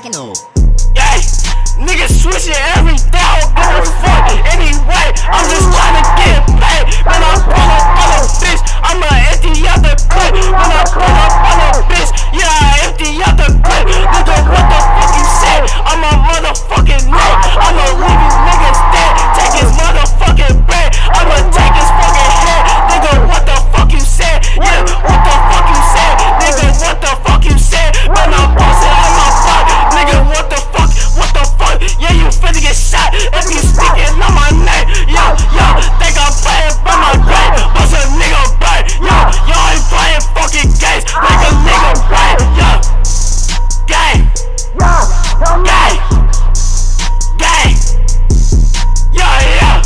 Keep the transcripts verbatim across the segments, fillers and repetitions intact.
know. Yeah, niggas switching every day, I don't give a fuck. Anyway, I'm just trying to get paid. When I pull up on a bitch, I'ma empty out the clip. When I pull up on a bitch, yeah, I empty out the clip. Nigga, what the fuck you say? I'm a motherfucking late. I'ma leave you niggas dead. Take his motherfucking bread. I'ma take his fucking head. Nigga, what the fuck you said? Yeah, what the fuck you said? Nigga, what the fuck you said? When I'm busting on my block, nigga, what the fuck? What the fuck? Yeah, you finna get shot if you speaking on my name. Yo, yo, think I'm playing by my brain? Bust a nigga brain. Yo, yo, ain't playing fucking games. Make a nigga brain. Yo, gang, gang, gang. Yo, yeah.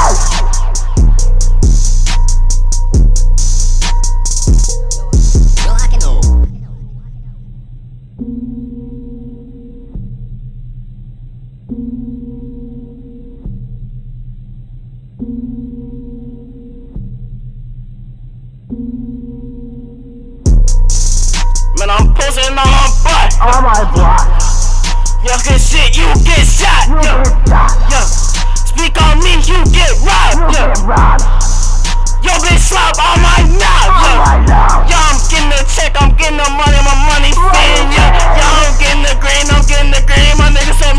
Yo, I can know. Man, I'm posting on my butt. On my block. Yo, good shit, you get shot. You Yo, get shot. yo, speak on me, you get robbed. You Yo, get robbed. yo, bitch, slap on my knob. On Yo, my knob. yo, I'm getting the check, I'm getting the money, my money spin. Yo, yo, I'm getting the green, I'm getting the green. My niggas so